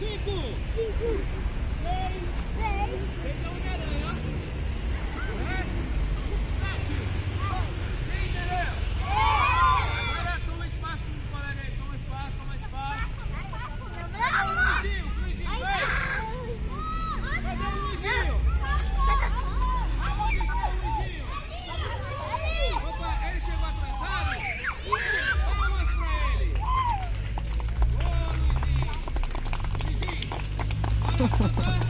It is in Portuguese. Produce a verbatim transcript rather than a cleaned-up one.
Cinco. Cinco. Seis. Seis. Seis é Homem-Aranha, ó. Sete. Quem entendeu? Agora toma espaço pro colega aí. Toma espaço, toma espaço. Cadê o Luizinho? Luizinho, vem. Cadê o Luizinho? Aonde está o Luizinho? Opa, ele chegou atrasado? Vamos pra ele. Ô, Luizinho. Luizinho. Vamos,